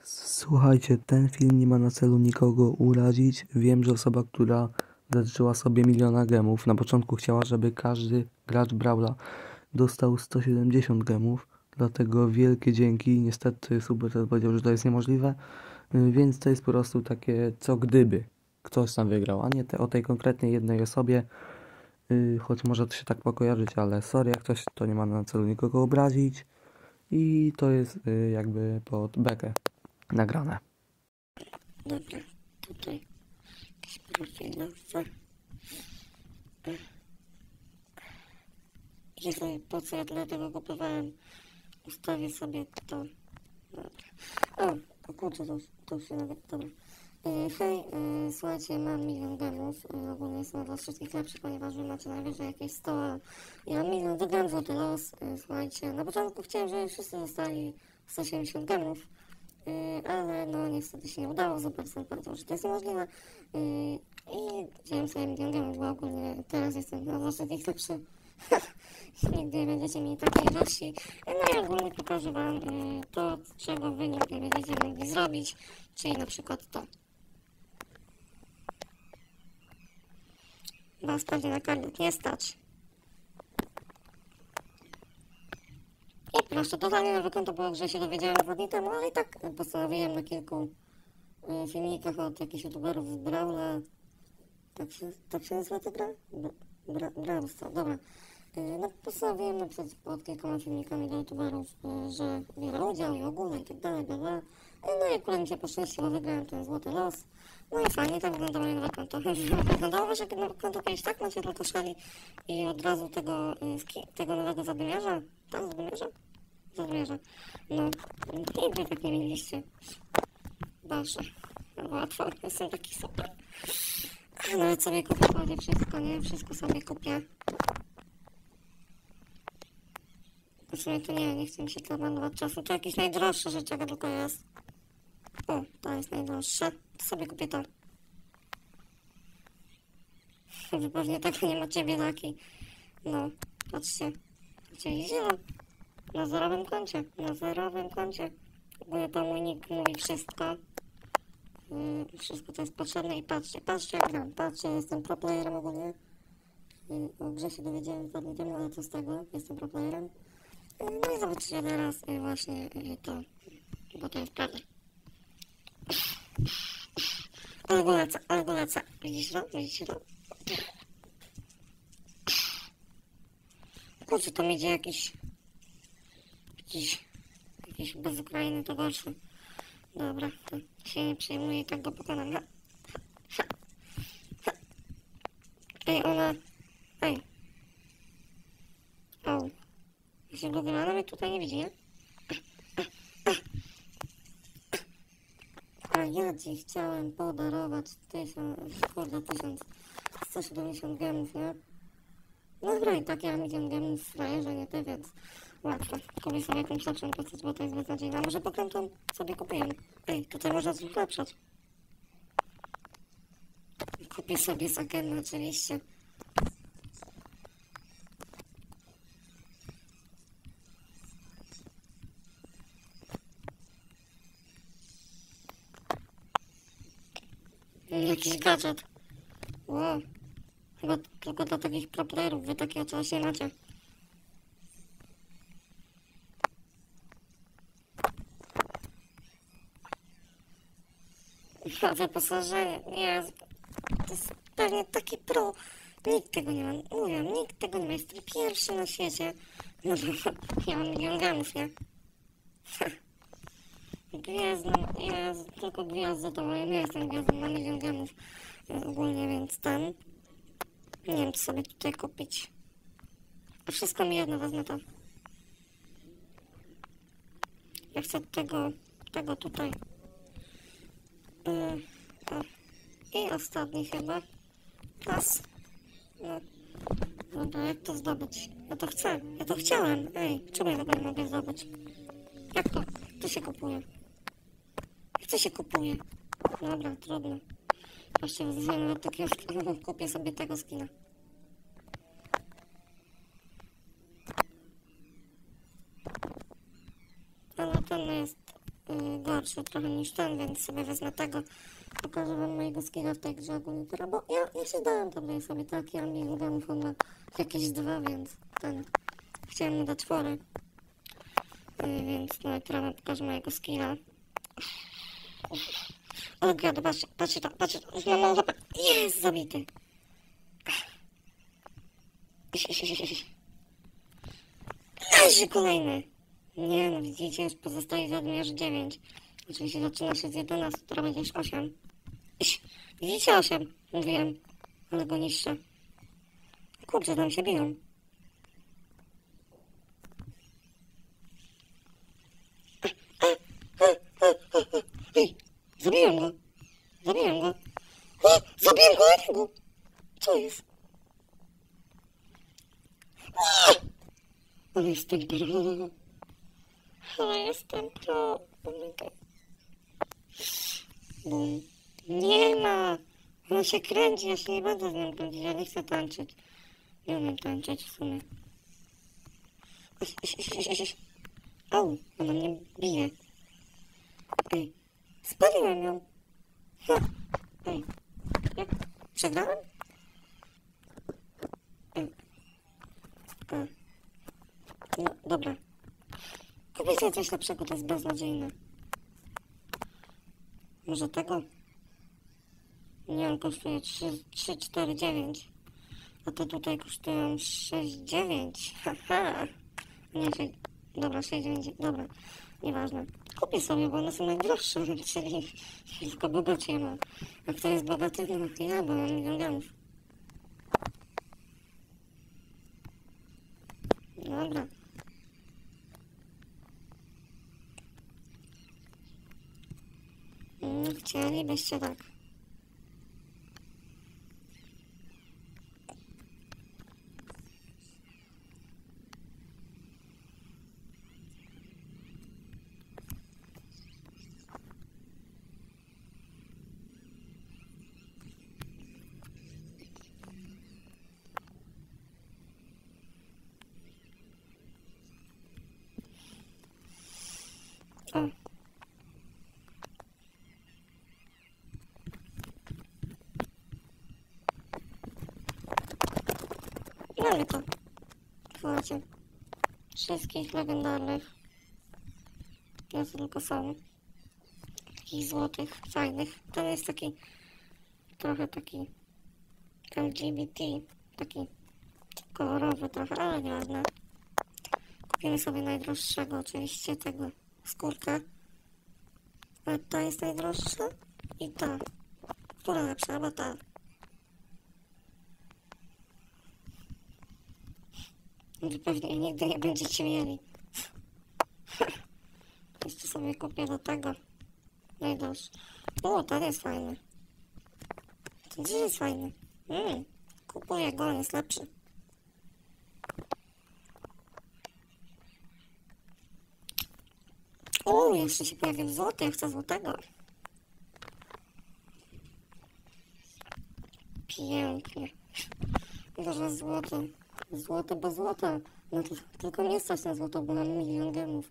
Słuchajcie, ten film nie ma na celu nikogo urazić. Wiem, że osoba, która zażyczyła sobie miliona gemów, na początku chciała, żeby każdy gracz Brawla dostał 170 gemów, dlatego wielkie dzięki. Niestety Super powiedział, że to jest niemożliwe, więc to jest po prostu takie co gdyby ktoś tam wygrał, a nie o tej konkretnej jednej osobie, choć może to się tak pokojarzyć, ale sorry, jak ktoś, to nie ma na celu nikogo obrazić i to jest jakby pod bekę nagrane. Dobra, tutaj jakiś profilowy. I sobie po co ja dlatego kupowałem, ustawię sobie to. Dobra. O kurczę, to się nawet, dobra. Hej, słuchajcie, mam milion gemów. Ogólnie jestem dla wszystkich lepszy, ponieważ wy macie najwyżej jakieś 100, a ja mam milion, wygram złoty los. Słuchajcie, na początku chciałem, żeby wszyscy dostali 170 gemów. Ale no niestety się nie udało, Supercell powiedział, że to jest niemożliwe i wziąłem sobie milion gemów, bo ogólnie teraz jestem na wszystkich lepszy. Nigdy nie będziecie mieli takiej ilości. No i ogólnie pokażę wam to, czego wy nigdy nie będziecie mogli zrobić, czyli na przykład to. Was pewnie na karnet nie stać. I proszę, totalnie nowe konto, bo że się dowiedziałem 2 dni temu, ale i tak postanowiłem na kilku filmikach od jakichś youtuberów z Brawla. Tak się nazywa ta gra? Brawl Stars, dobra. No postanowiłem napisać pod kilkoma filmikami do youtuberów, że biorę udział i ogólnie i tak dalej, bla bla. No i akurat mi się poszczęściło, wygrałem ten złoty los. No i fajnie, tak wyglądało moje nowe konto. Wyglądało wasze nowe konto kiedyś tak? Macie tylko szali i od razu tego nowego zadymiarza? Tam zadymiarza. No, nigdy tak nie mieliście. Boże, łatwo, jestem taki super. Nawet sobie kupię prawie wszystko, nie? Wszystko sobie kupię. W sumie to nie chcę mi się to marnować czasu. To jakieś najdroższe rzeczy, jaka tylko jest. O, to jest najdroższe. To sobie kupię to. Wy pewnie tego nie macie, biedaki. No, patrzcie. Gdzie zielono? Na zerowym koncie. Bo to mój nick mówi wszystko. Wszystko to jest potrzebne i patrzcie jak gram. Patrzcie, jestem pro playerem ogólnie. O grze się dowiedziałem 2 dni temu, ale co z tego? Jestem pro playerem. No i zobaczycie teraz właśnie to, bo to jest prawda. Ale go lecę. Widzicie to? Kurczę, tam idzie jakiś bez Ukrainy, to gorsze. Dobra, to się nie przejmuję, tak go pokonam. Ej. Au. Jeśli go wylana mnie tutaj nie widzi, nie? A ja ci chciałem podarować 1170 gemów, nie? No dobra, i tak ja milion gemów w frajerze, nie ty, więc łatwo. Kupię sobie jakąś lepszą postać, bo to jest beznadziejna. Może pokrętą sobie kupiłem. Ej, tutaj można coś ulepszać. Kupię sobie Sakena oczywiście. Jakiś gadżet. Wow. Chyba tylko dla takich pro playerów, wy takiego czegoś nie macie. Wyposażenie, nie, to jest pewnie taki pro. Nikt tego nie ma, mówię, nikt tego nie ma, jestem pierwszy na świecie. No bo ja mam milion gemów, nie? Gwiezdną, tylko gwiazdę to ja nie jestem gwiazdą, mam milion gemów ogólnie, więc ten. Nie wiem, co sobie tutaj kupić. A wszystko mi jedno, wezmę to. Ja chcę tego tutaj. I ostatni chyba. Pas. No. Dobra, jak to zdobyć? Ja to chcę. Ja to chciałem. Ej, czemu ja tego nie mogę zdobyć? Jak to? To się kupuje. Jak to się kupuje? Dobra, trudno. Właśnie wzywam do takiego skina. Kupię sobie tego skina. Ale ten jest gorszy trochę niż ten, więc sobie wezmę tego. Pokażę wam mojego skilla w tej grze ogólnie, bo ja się dałem tam sobie taki, a milionów on ma jakieś 2, więc ten chciałem mu dać 4. Więc no teraz wam pokażę mojego skilla. O gadu, patrzcie to, już mam mało jest zabity. Leży kolejny. Nie no, widzicie, już pozostaje w odmierze 9. Oczywiście zaczyna się z 11, która będzie już 8. Widzicie 8? Mówiłem, ale go niszczę. Kurczę, tam się biją. Ej, zabiłem go. Zabiłem go. Zabiłem go jednego. Co jest? Ale jestem pro. Ale jestem pro. Bum. Nie ma. Ona się kręci, ja się nie będę z nią kręcić, ja nie chcę tańczyć. Nie umiem tańczyć w sumie. Au, ona mnie bije. Ej, spaliłem ją. Ej, jak? Przegrałem? Ej. No, dobra. Kupię sobie coś lepszego, to jest beznadziejne. Może tego? Nie, on kosztuje 3,49. A te tutaj kosztują 6,9. Haha. Nie, 6. Dobra, 6,9. Dobra, nieważne. Kupię sobie, bo one są najdroższe, czyli tylko bogaci je ma. A kto jest bogaty? No ja, bo mam milionów. Dobra. Chcielibyście tak. O. Mamy to. Słuchajcie. Wszystkich legendarnych. Ja tylko są. Takich złotych, fajnych. Ten jest taki trochę taki LGBT. Taki kolorowy trochę, ale nieważne. Kupimy sobie najdroższego oczywiście tego skórkę. A ta jest najdroższa i ta. Która lepsza? Albo ta. Wy pewnie nigdy nie będziecie mieli. Jeszcze sobie kupię do tego najdroższy. O, ten jest fajny. Ten też jest fajny. Kupuję go, on jest lepszy. O, jeszcze się pojawił złoty, ja chcę złotego. Pięknie. Boże, złoty. Złote, bo złote. No to tylko nie stać na złoto, bo mam milion gemów.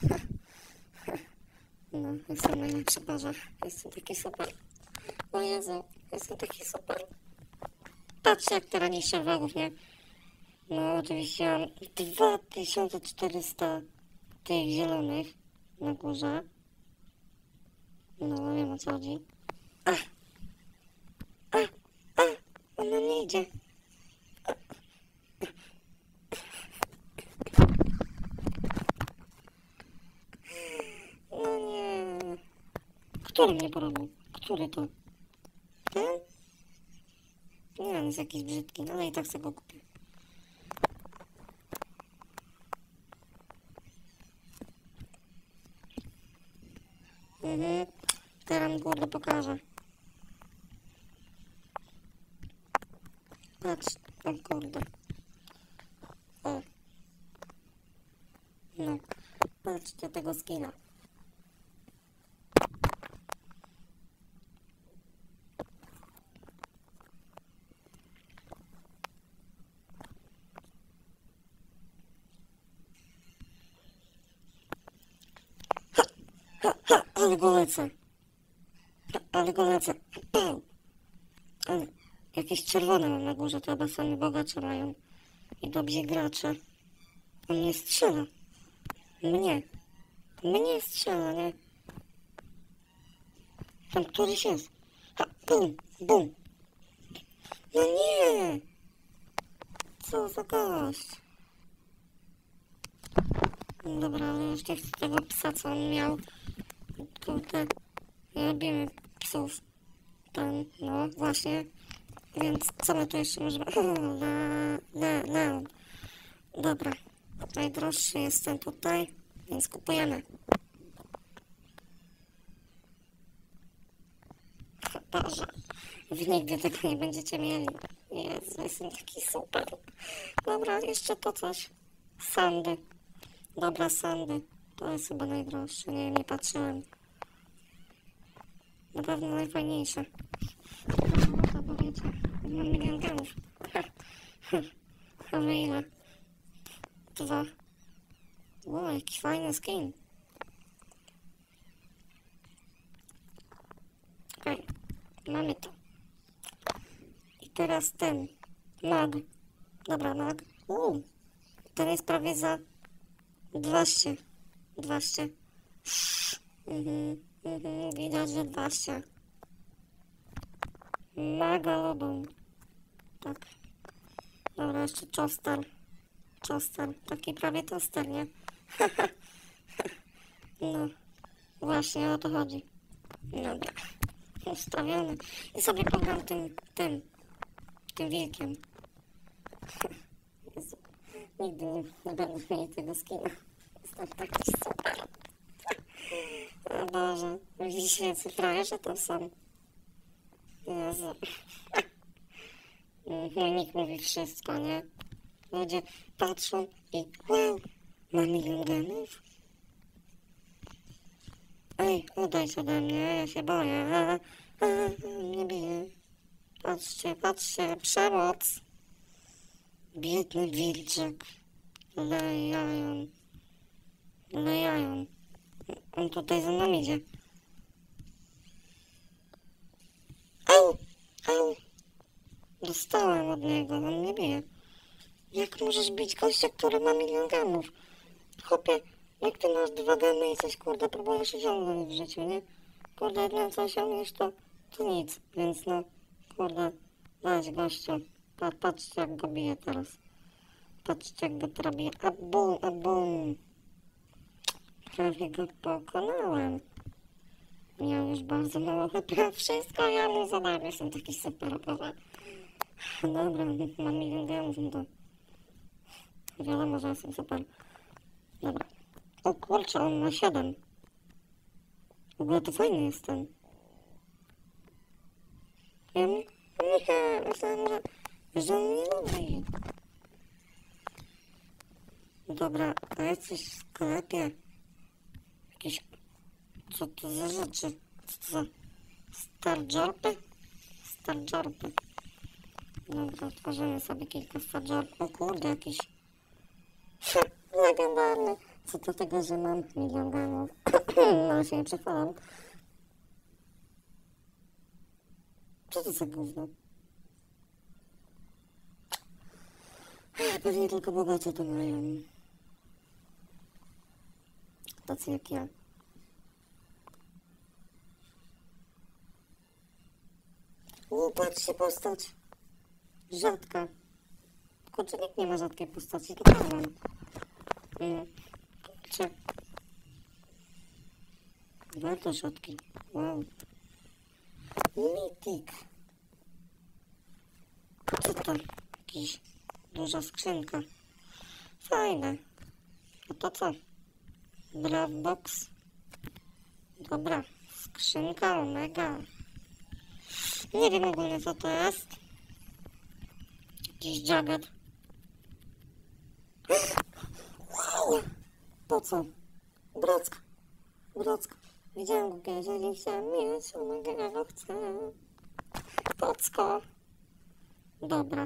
No, jestem najlepszy, Boże. Jestem taki super. O Jezu, jestem taki super. Patrzcie, jak teraz niższe wrogów, nie? No, oczywiście mam 2400 tych zielonych na górze. No, wiem o co chodzi. Ona nie idzie. No nie. Który mnie porobił? Który to? Ten? Nie, on jest jakiś brzydki, ale i tak sobie go kupię. Teraz górę pokażę. Patrz, o kurde. O. No, patrzcie tego skilla. Ha, ale go lecę. Ha, ale go lecę. Pał. Ale jakieś czerwone mam na górze, to chyba sami bogacze mają. I dobrzy gracze. On mnie strzela. Mnie. Mnie strzela, nie? Tam któryś jest. Ha, bum, bum. No nie! Co za gość? Dobra, ale już nie chcę tego psa, co on miał. Kurde, nie lubimy psów. Ten, no właśnie. Więc co my tu jeszcze możemy... Leon. Dobra. Najdroższy jest ten tutaj, więc kupujemy. Boże, wy nigdy tego nie będziecie mieli. Jezu, jestem taki super. Dobra, jeszcze to coś. Sandy. Dobra, sandy. To jest chyba najdroższe. Nie wiem, nie patrzyłem. Na pewno najfajniejsze. No to wiecie, mam milion gemów. Ale ile? 2. O, jaki fajny skin. Okej, mamy to. I teraz ten. Mag. Dobra, mag. Ten jest prawie za 12. Widać, że 12. Mega lobą. Tak. Dobra, jeszcze Choster. Taki prawie toster, nie? No, właśnie o to chodzi. Dobra, ustawiony. I sobie pogram tym wilkiem. Jezu, nigdy nie będę mieli tego skina. Jestem taki super. O Boże, widzicie, jacy frajerzy to są. Jezu. Nikt mówi wszystko, nie? Ludzie patrzą i wow, ma milion gemów. Ej, odejdź ode mnie, ja się boję. Nie biję. Patrzcie, przemoc. Biedny wilczek. Lejają. On tutaj za nami idzie. Au. Dostałem od niego, on mnie bije. Jak możesz bić gościa, który ma milion gemów? Chłopie, jak ty masz 2 gemy i coś, kurde, próbujesz osiągnąć w życiu, nie? Kurde, jedyne co osiągniesz to nic, więc no, kurde, weź gościa. Patrzcie jak go bije teraz. Patrzcie jak go teraz bije. A bum. Prawie go pokonałem. Miał już bardzo mało HP. Wszystko ja mu zadałem, jestem taki super okowy. Dobra, mam milion gemów, no to wiadomo, że jestem super. Dobra. O kurczę, on ma 7. W ogóle to fajny jest ten. Ja nie, myślałem, że on nie lubi. Dobra, a jest coś w sklepie? Jakieś... Co to za rzeczy? Co to za... Starjarpy? Dobra, otworzymy sobie kilka starjarpów. O kurde, jakiś... Legendarny. Co do tego, że mam milion gemów. No się nie przechwalam. Co to za gówno? Pewnie tylko bogacze to mają. Tacy jak ja. Patrzcie, postać. Rzadka. Kurczę, nikt nie ma rzadkiej postaci, to ja mam. Kurczę. Bardzo rzadki. Wow. Mythic. Co to? Jakiś duża skrzynka. Fajne. A to co? Bravbox. Dobra. Skrzynka Omega. Nie wiem ogólnie co to jest. Jakiś jagged. Wow! To co? Brocka. Widziałem go kiedyś, ale nie chciałem mieć. Omega, chcę. Tocko. Dobra.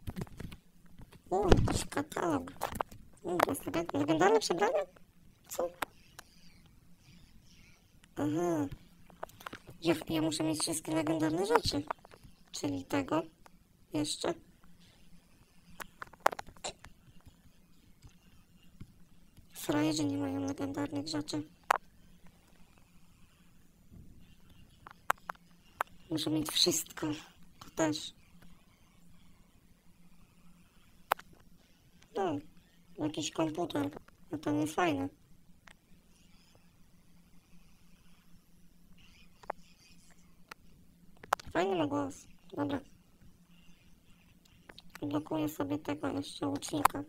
Jakiś katalog. To jest legendarne przebranie? Co? Aha. Ja muszę mieć wszystkie legendarne rzeczy. Czyli tego jeszcze. Frajerzy nie mają legendarnych rzeczy. Muszę mieć wszystko. To też. No, jakiś komputer. No to nie fajne. Fajny ma głos. Dobra. Blokuję sobie tego jeszcze łucznika.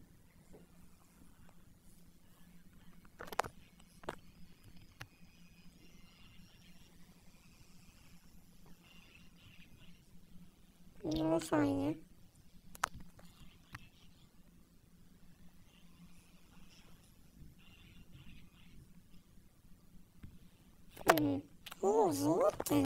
No fajnie. O, złoty.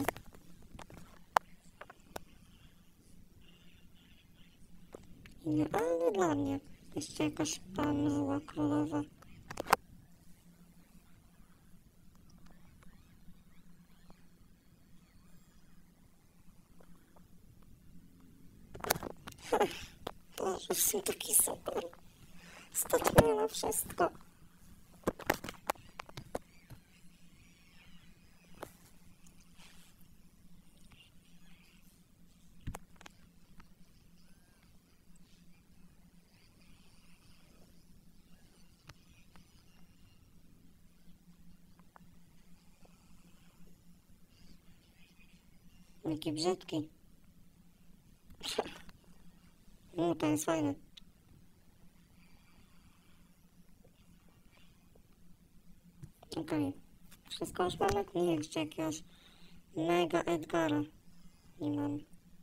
Idealny dla mnie. Jeszcze jakaś tam zła królowa. Boże, jestem taki super. Stać mnie na wszystko. Jaki brzydki. No, to jest fajne. Okej. Wszystko już mamy? Nie, jeszcze jakiegoś mega Edgara. Nie mam.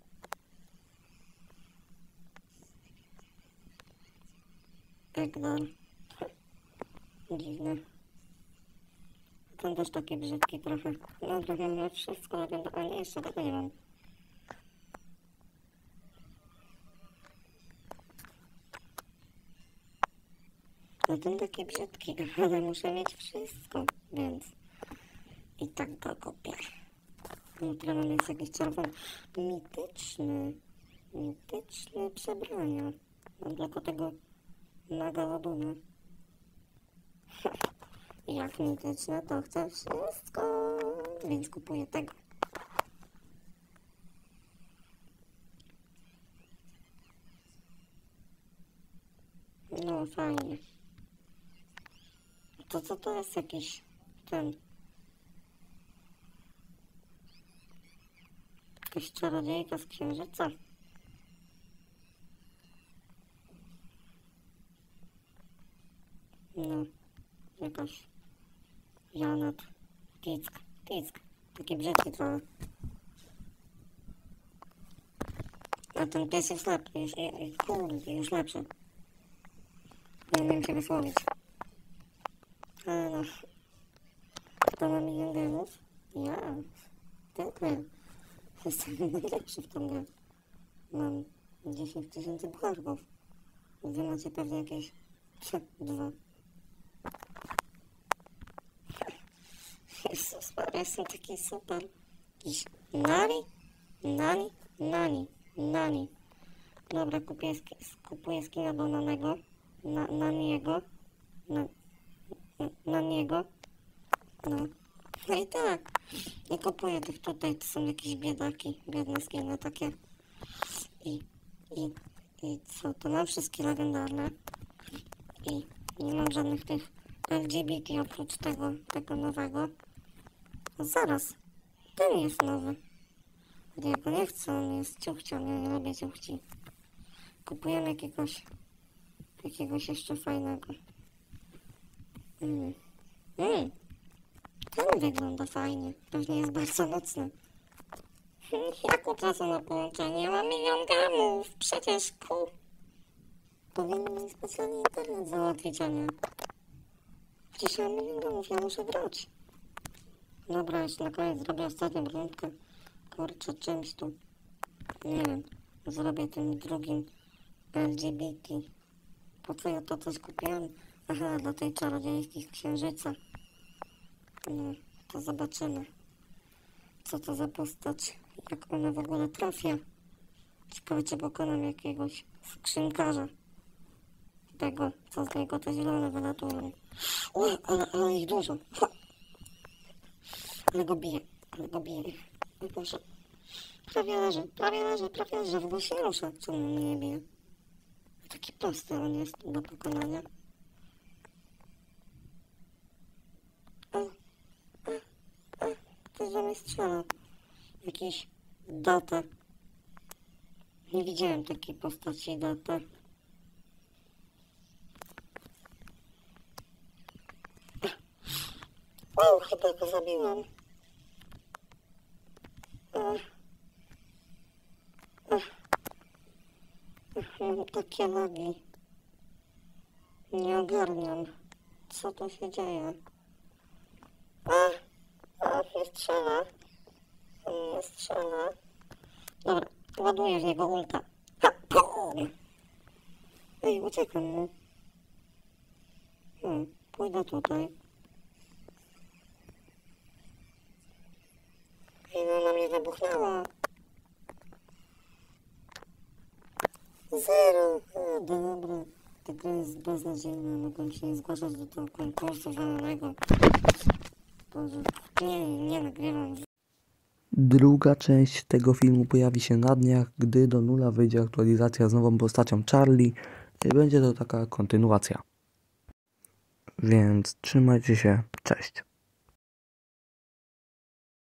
Edgar. Dziwne. Ten też taki brzydki trochę. Dobra, mamy wszystko, ale nie, jeszcze tego nie mam. No ten taki brzydki, ale muszę mieć wszystko, więc i tak go kupię. Jutro mamy jest jakiś czerwony. Mityczne przebrania. Mam tylko tego Megalodona. Jak mityczne, to chcę wszystko, więc kupuję tego. No fajnie. To co to jest jakiś ten... Jakaś czarodziejka z księżyca? No, jakaś Janet, Tick, taki brzydki trochę. A ten pies jest lepszy, kurde, już lepszy. Nie umiem się wysłowić. Ale no, kto ma milion gemów? Ja, tylko ja. Jestem najlepszy w tą grę. Mam 10 000 pucharków. Wy macie pewnie jakieś 2. Jezus, jestem taki super. Jakiś Nani. Dobra, kupuję skina do Nanego. Naniego. No. No i tak. Nie kupuję tych tutaj, to są jakieś biedaki, biedne skiny takie. I co, to mam wszystkie legendarne. I nie mam żadnych tych LGBT oprócz tego nowego. No zaraz, ten jest nowy. Ja go nie chcę, on jest ciuchcią, ja nie lubię ciuchci. Kupujemy jakiegoś jeszcze fajnego. Ten wygląda fajnie, pewnie jest bardzo mocny. Jak od razu na połączenie? Mam milion gemów, przecież powinien mi specjalnie internet załatwić, a nie. Przecież ja mam milion gemów, ja muszę grać. Dobra, jeszcze na koniec zrobię ostatnią rundkę. Kurczę, czymś tu, nie wiem, zrobię tym drugim LGBT. Po co ja to coś kupiłem? Aha, dla tej czarodziejskiej z księżyca. No, to zobaczymy, co to za postać, jak ona w ogóle trafia. Ciekawe, czy pokonam jakiegoś skrzynkarza. Tego, co z niego te zielone wylatują. O, ale ich dużo. Ha. Ale go bije. O Boże. Prawie leży. W ogóle się rusza. Czemu mnie nie bije? Taki prosty on jest do pokonania. To za mnie strzela. Jakiś Data. Nie widziałem takiej postaci Data. O, chyba go zabiłam. Mam takie lagi. Nie ogarniam, co tu się dzieje. Nie strzela. Dobra, ładuję w niego ulta. Ha, pum! Ej, uciekam mu. Pójdę tutaj. Ej, no na mnie wybuchnęła. 0. Dobra. Ta gra jest beznadziejna. Mogłem się nie zgłaszać do tego konkursu zielonego. Boże, nie nagrywam. Druga część tego filmu pojawi się na dniach, gdy do nula wyjdzie aktualizacja z nową postacią Charlie. I będzie to taka kontynuacja. Więc trzymajcie się. Cześć.